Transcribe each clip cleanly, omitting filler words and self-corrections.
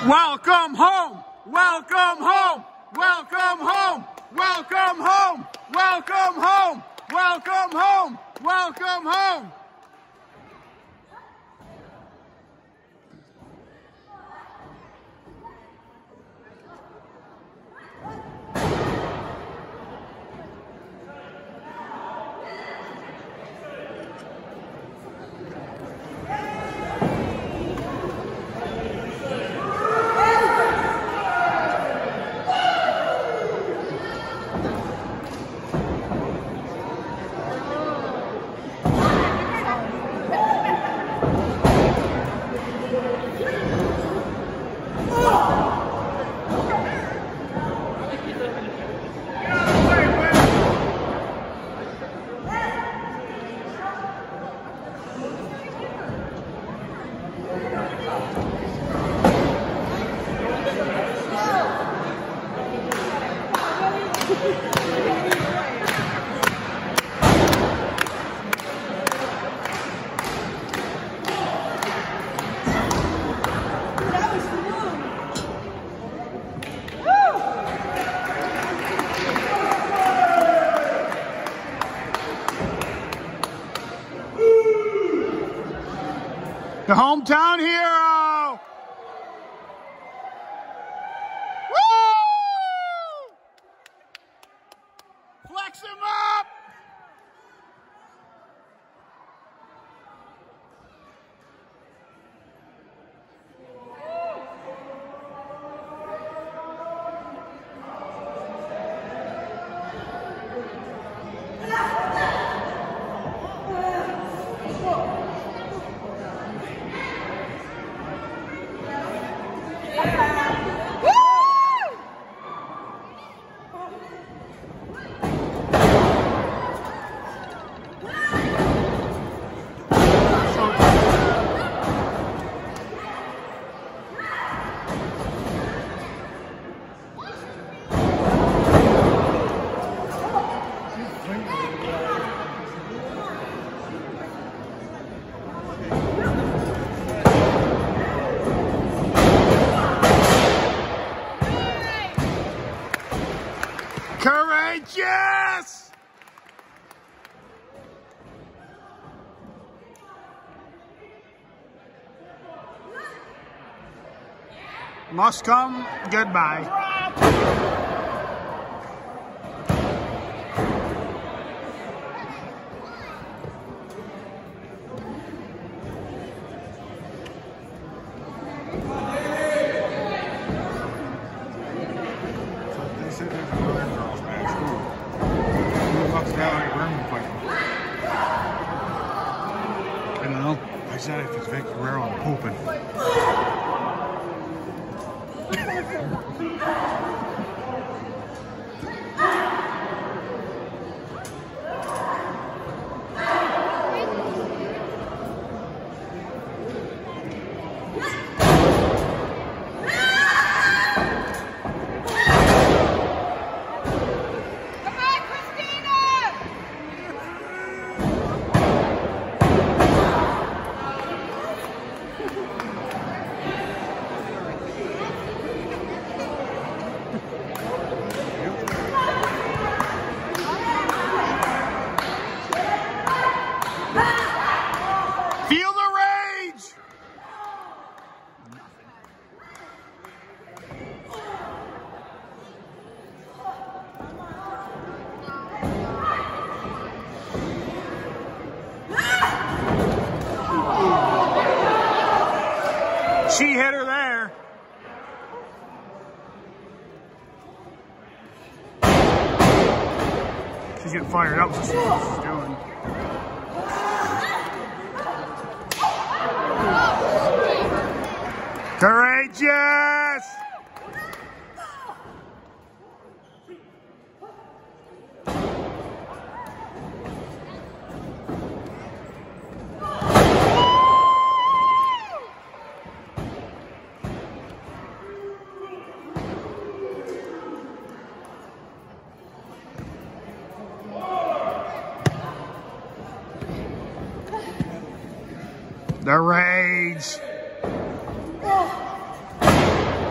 Welcome home! Welcome home! Welcome home! Welcome home! Welcome home! Welcome home! Welcome home! The hometown hero! Woo! Flex him up! Courageous! Must come goodbye. I don't know. I said if it's Vic Guerrero, I'm pooping. Feel the rage! She hit her there. She's getting fired up, so she knows what she's doing. Courageous! The rage.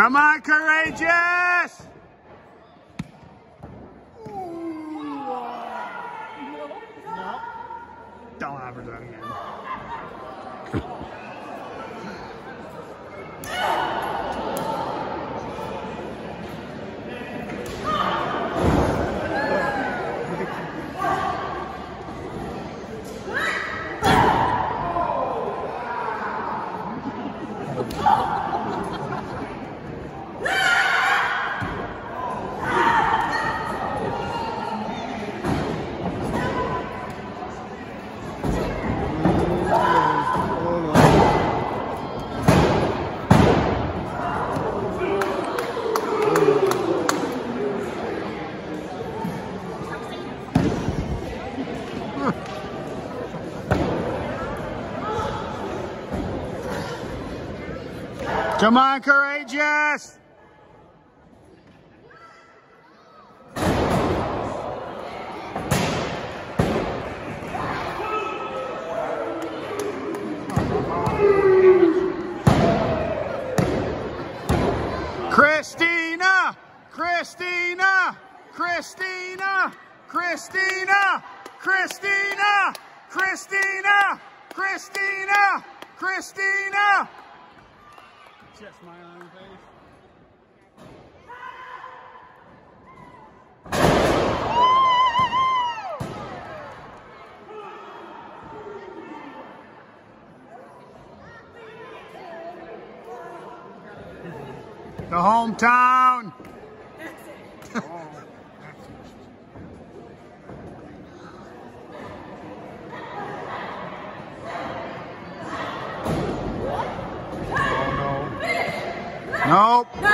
Come on, courageous! Don't ever do that again. Come on, courageous! Christina! Christina! Christina! Christina! Christina! Christina! Christina! Christina! See that smile on her face? The hometown. Nope.